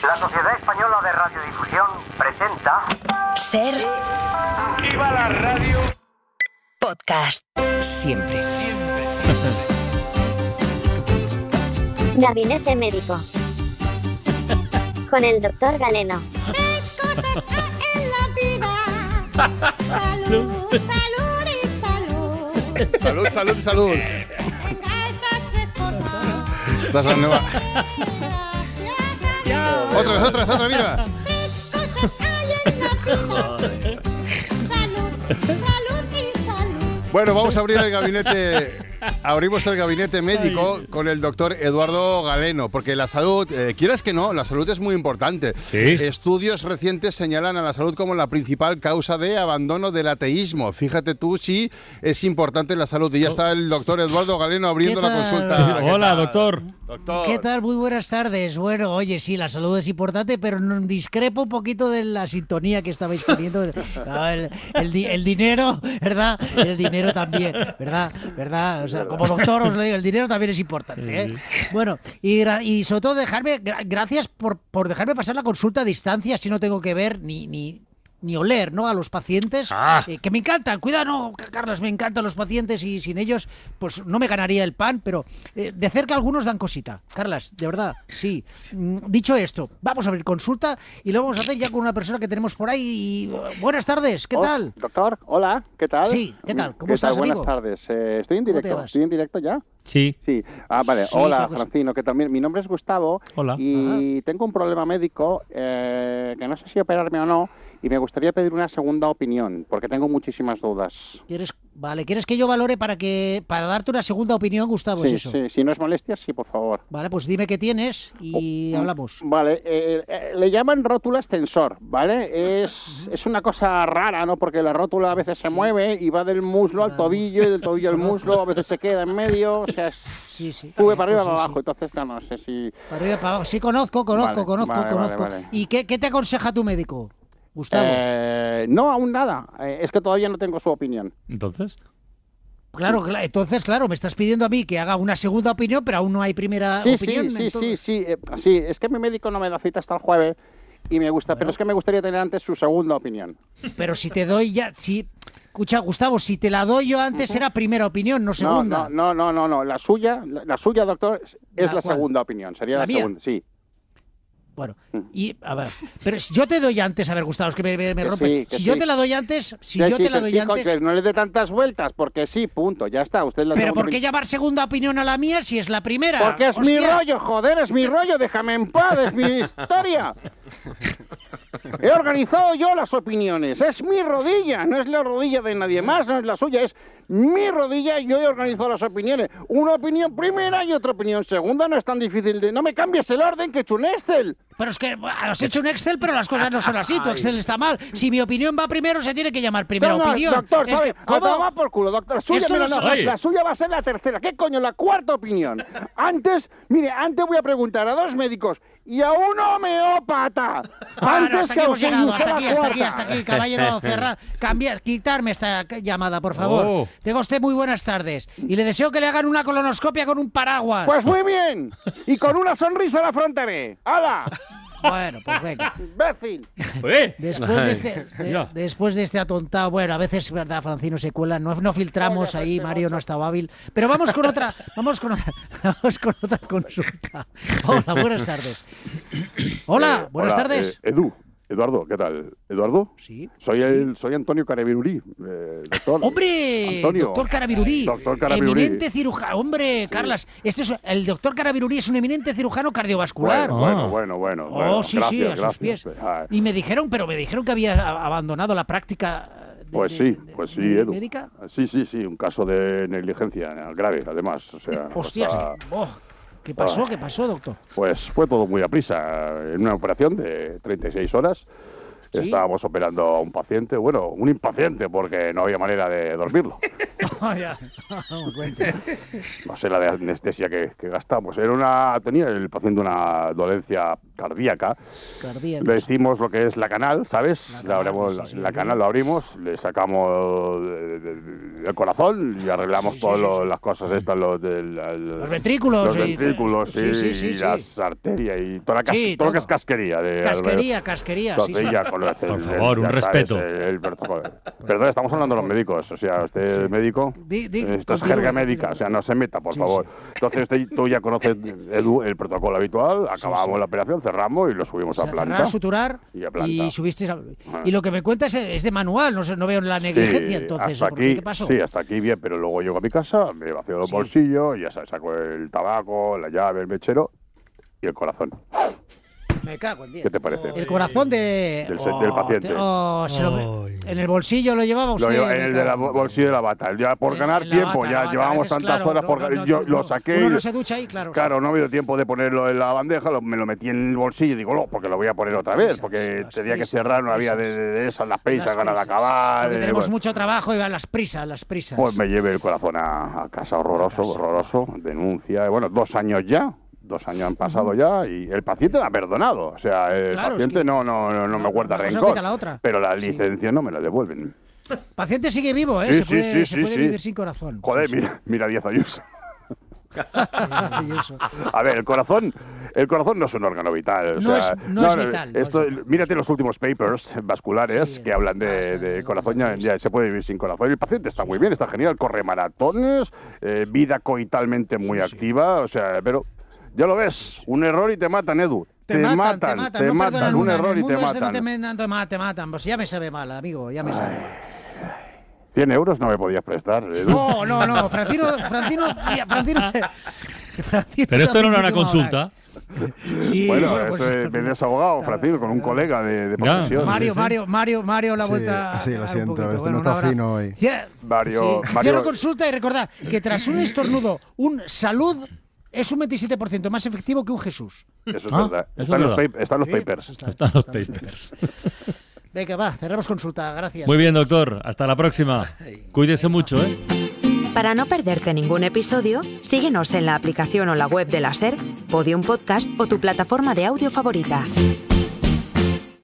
La Sociedad Española de Radiodifusión presenta... Ser... ¡Viva la radio! Podcast. Siempre. Gabinete Médico. Con el Dr. Galeno. Tres cosas en la vida. Salud, salud y salud. Salud, salud, salud. Venga, esas tres cosas. Esta es la nueva. Gracias a Dios. Otra, mira. Tres cosas hay en la vida. Salud, salud y salud. Bueno, vamos a abrir el gabinete. Abrimos el gabinete médico con el doctor Eduardo Galeno, porque la salud, quieras que no, la salud es muy importante. Sí. Estudios recientes señalan a la salud como la principal causa de abandono del ateísmo. Fíjate tú si es importante la salud. Y ya está el doctor Eduardo Galeno abriendo la consulta. Hola, doctor. Doctor. ¿Qué tal? Muy buenas tardes. Bueno, oye, sí, la salud es importante, pero discrepo un poquito de la sintonía que estabais poniendo. No, el dinero, ¿verdad? El dinero también, ¿verdad? O sea, como doctor os lo digo, el dinero también es importante, ¿eh? Bueno, y sobre todo gracias por dejarme pasar la consulta a distancia, así no tengo que ver ni oler, ¿no?, a los pacientes, que me encantan. Cuidado, no, Carlas, me encantan los pacientes y sin ellos, pues no me ganaría el pan, pero de cerca algunos dan cosita. Carlas, de verdad, sí. Dicho esto, vamos a abrir consulta y lo vamos a hacer ya con una persona que tenemos por ahí. Buenas tardes, ¿qué tal? Doctor, hola, ¿qué tal? Sí, ¿qué tal? ¿Cómo estás, amigo? Buenas tardes. Estoy en ¿Cómo te directo. llamas? ¿Estoy en directo ya? Sí. Sí. Vale. Sí, Hola, creo que sí. Francino, ¿qué tal? Mi nombre es Gustavo. Hola. Y tengo un problema médico que no sé si operarme o no, y me gustaría pedir una segunda opinión, porque tengo muchísimas dudas. ¿Quieres que yo valore para darte una segunda opinión, Gustavo? Sí, ¿Es eso? sí, si no es molestia, sí, por favor. Vale, pues dime qué tienes y hablamos. Vale, le llaman rótula extensor, ¿vale? Es una cosa rara, ¿no? Porque la rótula a veces se mueve y va del muslo al tobillo y del tobillo al muslo, a veces se queda en medio, o sea, Sí. sube para arriba Pues para sí, abajo, sí. entonces no sé si... Para arriba, para abajo. Sí, conozco. Vale. ¿Y qué te aconseja tu médico, Gustavo? No, aún nada. Es que todavía no tengo su opinión. Entonces, Claro, entonces, me estás pidiendo a mí que haga una segunda opinión, pero aún no hay primera opinión. Sí, es que mi médico no me da cita hasta el jueves y me gusta, pero es que me gustaría tener antes su segunda opinión. Pero si te doy ya... Escucha, Gustavo, si te la doy yo antes era primera opinión, no segunda. No. La suya, doctor, es la ¿Cuál? segunda opinión. Sería ¿La la mía? segunda, sí. Bueno, y a ver, pero si yo te doy antes, a ver, Gustavo, es que me rompes. sí, que Si yo sí. te la doy antes, Que no le dé tantas vueltas, porque sí, punto, ya está. Usted la Pero segunda ¿por qué opinión. llamar segunda opinión a la mía si es la primera? Porque es mi ¡Hostias! rollo, joder, es mi rollo, déjame en paz, es mi historia. He organizado yo las opiniones, es mi rodilla, no es la rodilla de nadie más, no es la suya, es mi rodilla y yo he organizado las opiniones. Una opinión primera y otra opinión segunda, no es tan difícil de... No me cambies el orden, que he hecho un Excel. Pero es que has hecho un Excel, pero las cosas no son así. Tu Excel está mal. Si mi opinión va primero, se tiene que llamar primera No, opinión. doctor, Es ¿sabe? que, ¿cómo? A tomar por culo, doctor. La suya, Esto mira, no no, se- la suya va a ser la tercera. ¿Qué coño? La cuarta opinión. Antes voy a preguntar a dos médicos y a un homeópata. Bueno, hasta que aquí a hemos usted llegado, y usted la cuarta. hasta aquí, caballero, quitarme esta llamada, por favor. Oh. Tenga usted muy buenas tardes y le deseo que le hagan una colonoscopia con un paraguas. Pues muy bien. Y con una sonrisa la afrontaré. ¡Hala! Bueno, pues venga. ¡Imbécil! Después de este atontado, bueno, a veces, verdad, Francino se cuela, no filtramos ahí, Mario no está hábil, pero vamos con otra consulta. Hola, buenas tardes. Hola, buenas tardes. Eduardo, ¿qué tal? ¿Eduardo? Sí. Soy Antonio Carabirurí, doctor. ¡Hombre! Antonio. Doctor Carabirurí. Doctor Carabirurí. Eminente cirujano. ¡Hombre, Carlas! El doctor Carabirurí es un eminente cirujano cardiovascular. Bueno. Oh, sí, gracias, a sus pies. gracias. Y me dijeron que había abandonado la práctica Pues sí, Edu. médica. Sí, un caso de negligencia grave, además. O sea, Hostias, ¿qué pasó? Ah. ¿Qué pasó, doctor? Pues fue todo muy a prisa. En una operación de 36 horas ¿Sí? estábamos operando a un paciente, un impaciente, porque no había manera de dormirlo. No sé la de anestesia que gastamos. Tenía el paciente una dolencia cardíaca. Cardíacos. Le decimos lo que es la canal, ¿sabes? La canal, sí, la canal lo abrimos, le sacamos el corazón y arreglamos Sí, todas sí, sí. las cosas estas, los ventrículos. los ventrículos, Sí. y las arterias y toda Sí, todo lo que todo. es casquería. Casquería, Entonces, sí. ya con Por favor, un ya sabes, respeto. el protocolo. Perdón, estamos hablando de los médicos, o sea, usted es médico, esto es jerga médica, o sea, no se meta, por favor. Entonces, tú ya conoces el protocolo habitual, acabamos la operación, cerramos y lo subimos a planta. Cerrar, suturar Y a planta. y subiste. Y lo que me cuentas es de manual, no veo la negligencia Sí, entonces. hasta ¿o por qué? aquí, ¿Qué pasó? sí, hasta aquí bien, pero luego llego a mi casa, me vacío los Sí. bolsillos, ya sabes, saco el tabaco, la llave, el mechero y el corazón. Me cago en 10. ¿Qué te parece? El corazón del paciente. En el bolsillo lo llevaba usted. Lo llevo en me el cago de la en 10. bolsillo de la bata. Ya por ganar En la tiempo, bata, ya la bata. llevamos A veces, tantas claro, horas, yo lo saqué. Uno no se ducha ahí, claro. Claro, no me dio tiempo de ponerlo en la bandeja, me lo metí en el bolsillo y digo, no, porque lo voy a poner otra vez, porque las tenía que prisas, cerrar, no había prisas. de esas, las prisas, Las ganas de prisas. acabar. Porque tenemos bueno. mucho trabajo y van las prisas. Pues me llevé el corazón a casa, horroroso, denuncia, bueno, 2 años ya. 2 años han pasado ya y el paciente me ha perdonado. O sea, el Claro, paciente es que no me guarda una cosa rencor. quita la otra. Pero la licencia no me la devuelven. Paciente sigue vivo, ¿eh? Sí, se puede vivir sin corazón. Joder, Sí, sí. mira 10 años. Maravilloso. A ver, el corazón no es un órgano vital. No es vital, no Esto, es vital. mírate los últimos papers vasculares Sí, que hablan está de en corazón. los Ya se puede vivir sin corazón. El paciente está muy bien, está genial, corre maratones, vida coitalmente muy activa. O sea, pero ya lo ves, un error y te matan, Edu. Te matan, no perdonan un una. error En el y te mundo este matan. te matan. Pues ya me sabe mal, amigo, ya me sabe mal. 100 euros no me podías prestar, Edu. No, Francino. Pero esto no era una consulta. Sí, Bueno, pues, eres abogado, Francisco, con un colega de Ya. profesión. Mario, la Sí, vuelta. sí, lo un siento, poquito. este Bueno, no está un abrazo. fino hoy. Mario- Cierro consulta y recordad que tras un estornudo, un salud es un 27% más efectivo que un Jesús. Eso es Ah, verdad. eso Están es los verdad. están los Sí, papers. pues Están los papers. Venga, va, cerramos consulta. Gracias. Muy bien, doctor. Hasta la próxima. Cuídese mucho, ¿eh? Para no perderte ningún episodio, síguenos en la aplicación o la web de la SER, Podium Podcast o tu plataforma de audio favorita.